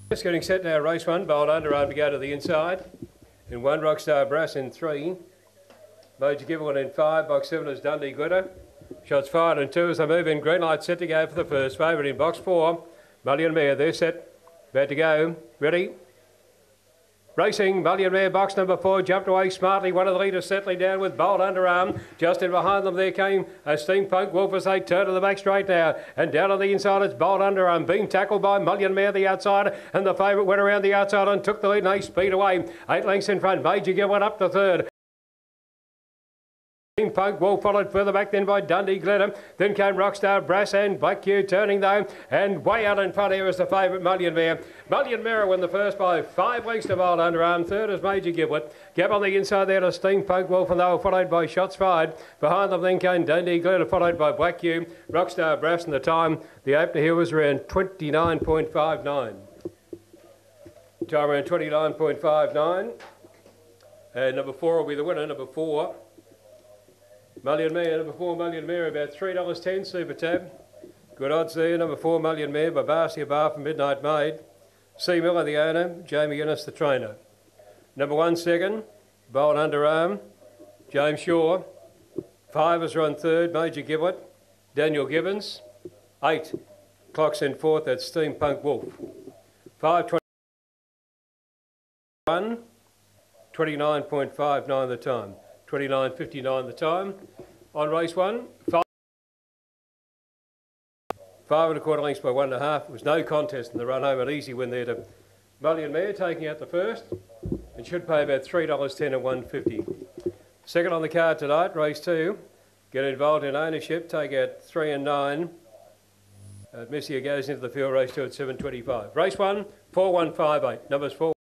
Just getting set now, race one. Bold Underarm to go to the inside. In one, Rockstar Brass in three. Major Giveaway in five. Box seven is Dundee Glitter. Shots fired in two as they move in. Green light set to go for the first. Favourite in box four. Mullion Mare, they're set. About to go. Ready. Racing, Mullion Mare, box number four, jumped away smartly. One of the leaders settling down with Bold Underarm. Just in behind them there came a Steampunk Wolf as they turn to the back straight now. And down on the inside it's Bold Underarm, being tackled by Mullion Mare, the outside. And the favourite went around the outside and took the lead. Nice speed away. 8 lengths in front. Major Giveaway up the third. Steampunk Wolf followed further back then by Dundee Glitter. Then came Rockstar Brass and Black Q turning though. And way out in front here is the favourite Mullion Mare. Mullion Mare won the first by 5 lengths to Bold Underarm. Third is Major Giveaway. Gap on the inside there to Steampunk Wolf and they were followed by Shots Fired. Behind them then came Dundee Glitter followed by Black Q. Rockstar Brass and the time. The opener here was around 29.59. Time around 29.59. And number 4 will be the winner. Number 4. Mullion Mare, number 4 Mullion Mare, about $3.10 Super Tab. Good odds there, number 4 Mullion Mare by Barcia Bar from Midnight Maid. C. Miller, the owner, Jamie Innes, the trainer. Number 1 second, Bold Underarm, James Shaw. 5 is run third, Major Giveaway, Daniel Gibbons. 8, clocks in fourth, that's Steampunk Wolf. 5:21, 29.59 the time. 29.59 the time. On race one, 5 1/4 lengths by 1.5. It was no contest in the run home. An easy win there to Mullion Mare, taking out the first. It should pay about $3.10 at 150. Second on the card tonight, race 2. Get involved in ownership, take out 3 and 9. Messia goes into the field, race 2 at 7.25. Race 1, 4158. Numbers 4.